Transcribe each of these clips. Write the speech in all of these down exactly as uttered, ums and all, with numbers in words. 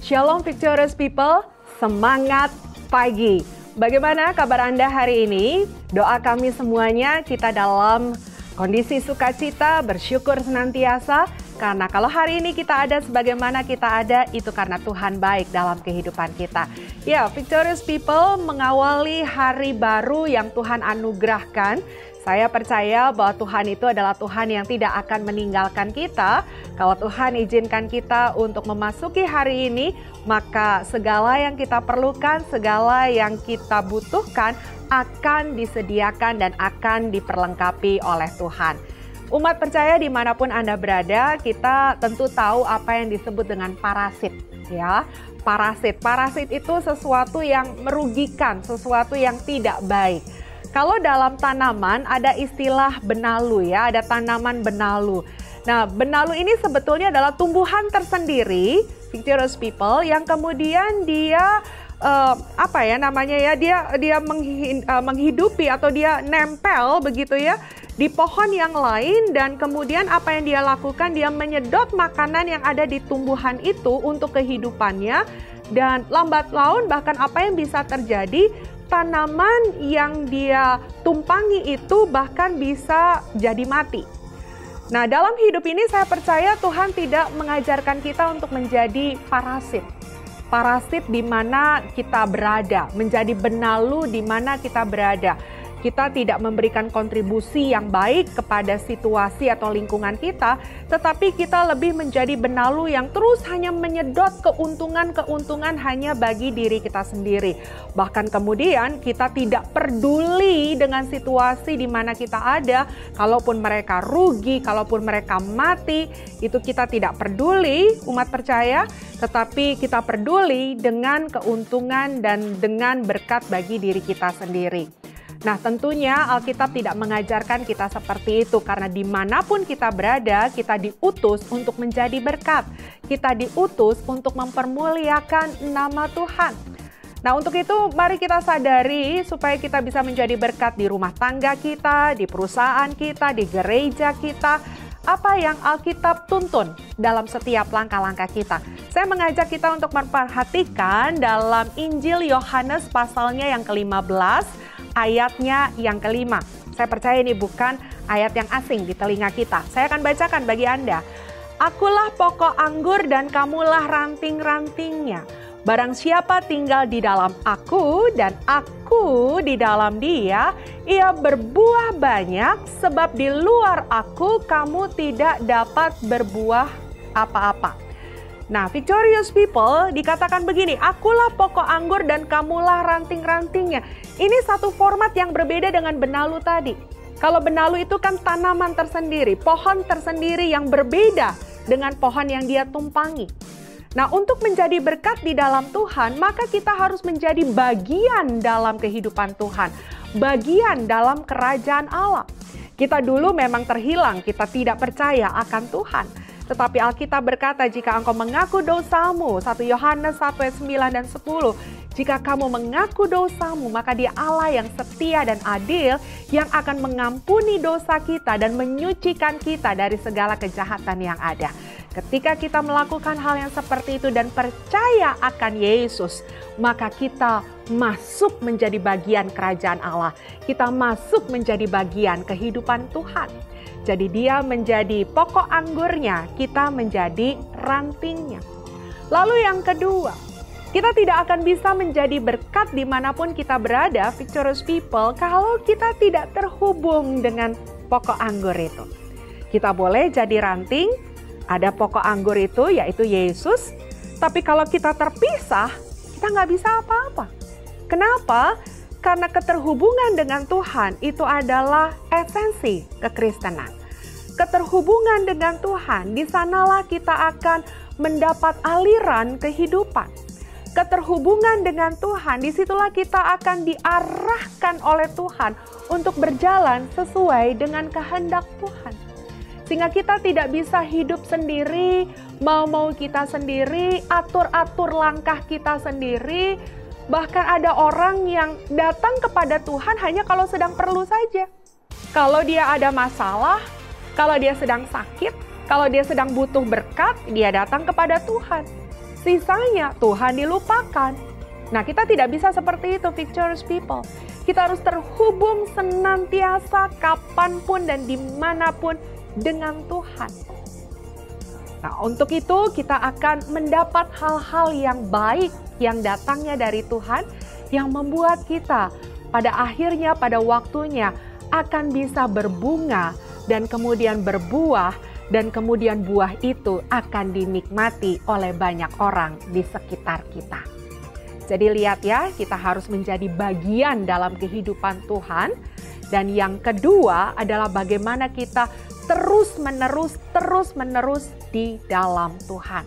Shalom Victorious People, semangat pagi. Bagaimana kabar Anda hari ini? Doa kami semuanya kita dalam kondisi sukacita, bersyukur senantiasa. Karena kalau hari ini kita ada sebagaimana kita ada, itu karena Tuhan baik dalam kehidupan kita. Ya, Victorious People mengawali hari baru yang Tuhan anugerahkan. Saya percaya bahwa Tuhan itu adalah Tuhan yang tidak akan meninggalkan kita. Kalau Tuhan izinkan kita untuk memasuki hari ini, maka segala yang kita perlukan, segala yang kita butuhkan akan disediakan dan akan diperlengkapi oleh Tuhan. Umat percaya dimanapun Anda berada, kita tentu tahu apa yang disebut dengan parasit. Ya, parasit. Parasit itu sesuatu yang merugikan, sesuatu yang tidak baik. Kalau dalam tanaman ada istilah benalu ya, ada tanaman benalu. Nah, benalu ini sebetulnya adalah tumbuhan tersendiri, Victorious People, yang kemudian dia uh, apa ya namanya ya, dia dia menghi, uh, menghidupi atau dia nempel begitu ya di pohon yang lain, dan kemudian apa yang dia lakukan, dia menyedot makanan yang ada di tumbuhan itu untuk kehidupannya, dan lambat laun bahkan apa yang bisa terjadi, tanaman yang dia tumpangi itu bahkan bisa jadi mati. Nah, dalam hidup ini saya percaya Tuhan tidak mengajarkan kita untuk menjadi parasit. Parasit di mana kita berada, menjadi benalu di mana kita berada. Kita tidak memberikan kontribusi yang baik kepada situasi atau lingkungan kita, tetapi kita lebih menjadi benalu yang terus hanya menyedot keuntungan-keuntungan hanya bagi diri kita sendiri. Bahkan kemudian kita tidak peduli dengan situasi di mana kita ada, kalaupun mereka rugi, kalaupun mereka mati, itu kita tidak peduli, umat percaya, tetapi kita peduli dengan keuntungan dan dengan berkat bagi diri kita sendiri. Nah, tentunya Alkitab tidak mengajarkan kita seperti itu, karena dimanapun kita berada, kita diutus untuk menjadi berkat. Kita diutus untuk mempermuliakan nama Tuhan. Nah, untuk itu mari kita sadari supaya kita bisa menjadi berkat di rumah tangga kita, di perusahaan kita, di gereja kita. Apa yang Alkitab tuntun dalam setiap langkah-langkah kita. Saya mengajak kita untuk memperhatikan dalam Injil Yohanes pasalnya yang kelima belas, ayatnya yang kelima. Saya percaya ini bukan ayat yang asing di telinga kita. Saya akan bacakan bagi Anda. Akulah pokok anggur dan kamulah ranting-rantingnya. Barang siapa tinggal di dalam aku dan aku di dalam dia, ia berbuah banyak, sebab di luar aku kamu tidak dapat berbuah apa-apa. Nah, Victorious People dikatakan begini, akulah pokok anggur dan kamulah ranting-rantingnya. Ini satu format yang berbeda dengan benalu tadi. Kalau benalu itu kan tanaman tersendiri, pohon tersendiri yang berbeda dengan pohon yang dia tumpangi. Nah, untuk menjadi berkat di dalam Tuhan, maka kita harus menjadi bagian dalam kehidupan Tuhan, bagian dalam kerajaan Allah. Kita dulu memang terhilang, kita tidak percaya akan Tuhan. Tetapi Alkitab berkata, jika engkau mengaku dosamu, satu Yohanes satu ayat sembilan dan sepuluh, jika kamu mengaku dosamu, maka Dia Allah yang setia dan adil, yang akan mengampuni dosa kita dan menyucikan kita dari segala kejahatan yang ada. Ketika kita melakukan hal yang seperti itu dan percaya akan Yesus, maka kita masuk menjadi bagian kerajaan Allah. Kita masuk menjadi bagian kehidupan Tuhan. Jadi dia menjadi pokok anggurnya, kita menjadi rantingnya. Lalu yang kedua, kita tidak akan bisa menjadi berkat dimanapun kita berada, Victorious People, kalau kita tidak terhubung dengan pokok anggur itu. Kita boleh jadi ranting, ada pokok anggur itu yaitu Yesus, tapi kalau kita terpisah, kita nggak bisa apa-apa. Kenapa? Karena keterhubungan dengan Tuhan itu adalah esensi kekristenan. Keterhubungan dengan Tuhan, di sanalah kita akan mendapat aliran kehidupan. Keterhubungan dengan Tuhan, disitulah kita akan diarahkan oleh Tuhan untuk berjalan sesuai dengan kehendak Tuhan. Sehingga kita tidak bisa hidup sendiri, mau-mau kita sendiri, atur-atur langkah kita sendiri. Bahkan ada orang yang datang kepada Tuhan hanya kalau sedang perlu saja. Kalau dia ada masalah, kalau dia sedang sakit, Kalau dia sedang butuh berkat, dia datang kepada Tuhan. Sisanya Tuhan dilupakan. Nah, kita tidak bisa seperti itu, Victorious People. Kita harus terhubung senantiasa kapanpun dan dimanapun dengan Tuhan. Nah, untuk itu kita akan mendapat hal-hal yang baik yang datangnya dari Tuhan, yang membuat kita pada akhirnya, pada waktunya akan bisa berbunga dan kemudian berbuah, dan kemudian buah itu akan dinikmati oleh banyak orang di sekitar kita. Jadi lihat ya, kita harus menjadi bagian dalam kehidupan Tuhan. Dan yang kedua adalah bagaimana kita terus-menerus, terus-menerus di dalam Tuhan.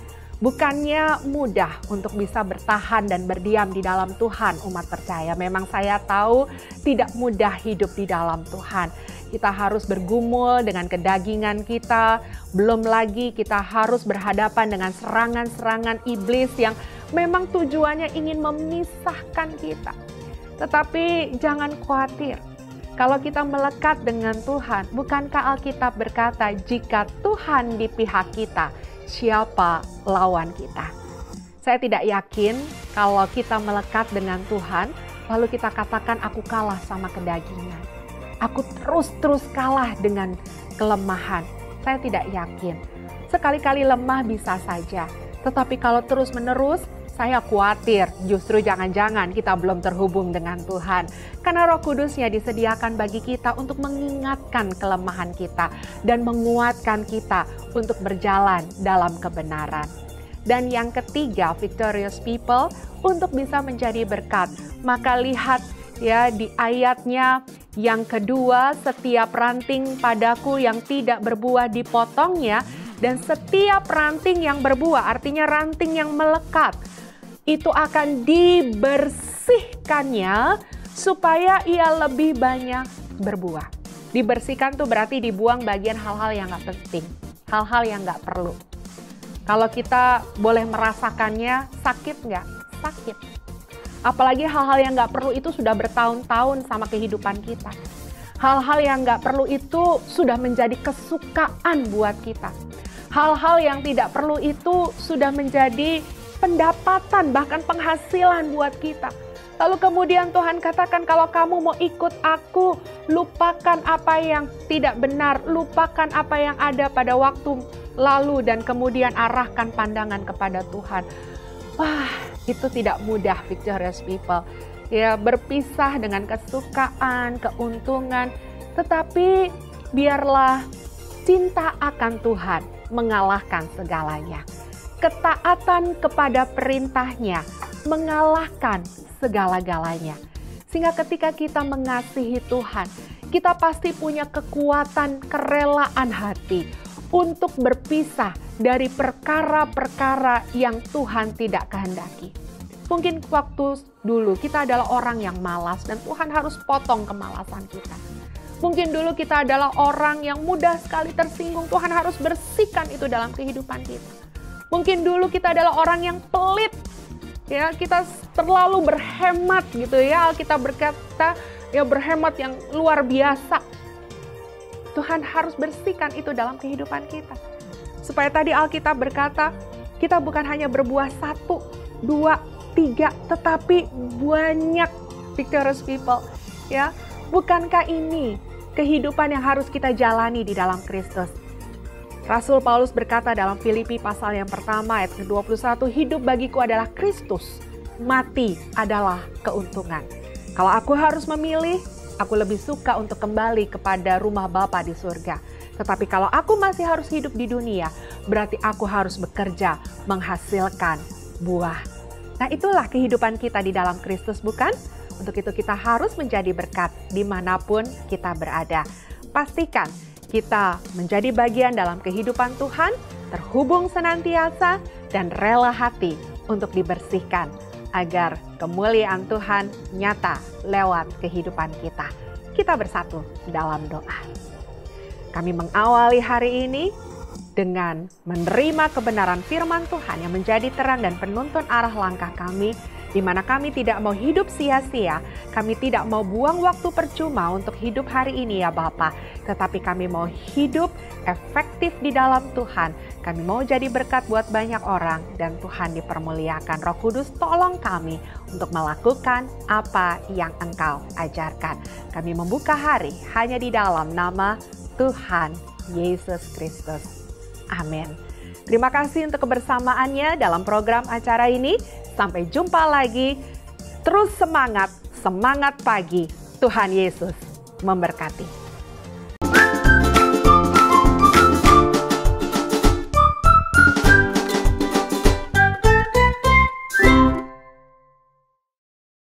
Bukannya mudah untuk bisa bertahan dan berdiam di dalam Tuhan, umat percaya. Memang saya tahu tidak mudah hidup di dalam Tuhan. Kita harus bergumul dengan kedagingan kita. Belum lagi kita harus berhadapan dengan serangan-serangan iblis yang memang tujuannya ingin memisahkan kita. Tetapi jangan khawatir. Kalau kita melekat dengan Tuhan, bukankah Alkitab berkata, jika Tuhan di pihak kita, siapa lawan kita? Saya tidak yakin kalau kita melekat dengan Tuhan, lalu kita katakan aku kalah sama kedagingan. Aku terus-terus kalah dengan kelemahan. Saya tidak yakin. Sekali-kali lemah bisa saja. Tetapi kalau terus-menerus, saya khawatir justru jangan-jangan kita belum terhubung dengan Tuhan. Karena Roh Kudusnya disediakan bagi kita untuk mengingatkan kelemahan kita dan menguatkan kita untuk berjalan dalam kebenaran. Dan yang ketiga, Victorious People, untuk bisa menjadi berkat, maka lihat ya di ayatnya yang kedua, setiap ranting padaku yang tidak berbuah dipotongnya, dan setiap ranting yang berbuah, artinya ranting yang melekat, itu akan dibersihkannya supaya ia lebih banyak berbuah. Dibersihkan tuh berarti dibuang bagian hal-hal yang gak penting, hal-hal yang gak perlu. Kalau kita boleh merasakannya, sakit nggak? Sakit. Apalagi hal-hal yang nggak perlu itu sudah bertahun-tahun sama kehidupan kita. Hal-hal yang nggak perlu itu sudah menjadi kesukaan buat kita. Hal-hal yang tidak perlu itu sudah menjadi pendapatan, bahkan penghasilan buat kita. Lalu kemudian Tuhan katakan, kalau kamu mau ikut aku, lupakan apa yang tidak benar, lupakan apa yang ada pada waktu lalu, dan kemudian arahkan pandangan kepada Tuhan. Wah, itu tidak mudah, Victorious People. Ya, berpisah dengan kesukaan, keuntungan, tetapi biarlah cinta akan Tuhan mengalahkan segalanya. Ketaatan kepada perintahnya mengalahkan segala-galanya. Sehingga ketika kita mengasihi Tuhan, kita pasti punya kekuatan kerelaan hati untuk berpisah dari perkara-perkara yang Tuhan tidak kehendaki. Mungkin waktu dulu kita adalah orang yang malas dan Tuhan harus potong kemalasan kita. Mungkin dulu kita adalah orang yang mudah sekali tersinggung, Tuhan harus bersihkan itu dalam kehidupan kita. Mungkin dulu kita adalah orang yang pelit, ya, kita terlalu berhemat gitu ya. Alkitab berkata ya berhemat yang luar biasa. Tuhan harus bersihkan itu dalam kehidupan kita. Supaya tadi Alkitab berkata kita bukan hanya berbuah satu, dua, tiga, tetapi banyak, Victorious People. Ya, bukankah ini kehidupan yang harus kita jalani di dalam Kristus? Rasul Paulus berkata dalam Filipi pasal yang pertama ayat ke dua puluh satu, hidup bagiku adalah Kristus, mati adalah keuntungan. Kalau aku harus memilih, aku lebih suka untuk kembali kepada rumah Bapa di surga. Tetapi kalau aku masih harus hidup di dunia, berarti aku harus bekerja menghasilkan buah. Nah, itulah kehidupan kita di dalam Kristus, bukan? Untuk itu kita harus menjadi berkat dimanapun kita berada. Pastikan kita menjadi bagian dalam kehidupan Tuhan, terhubung senantiasa, dan rela hati untuk dibersihkan agar kemuliaan Tuhan nyata lewat kehidupan kita. Kita bersatu dalam doa. Kami mengawali hari ini dengan menerima kebenaran firman Tuhan yang menjadi terang dan penuntun arah langkah kami, di mana kami tidak mau hidup sia-sia, kami tidak mau buang waktu percuma untuk hidup hari ini ya Bapa, tetapi kami mau hidup efektif di dalam Tuhan. Kami mau jadi berkat buat banyak orang dan Tuhan dipermuliakan. Roh Kudus tolong kami untuk melakukan apa yang Engkau ajarkan. Kami membuka hari hanya di dalam nama Tuhan Yesus Kristus. Amin. Terima kasih untuk kebersamaannya dalam program acara ini. Sampai jumpa lagi. Terus semangat, semangat pagi. Tuhan Yesus memberkati.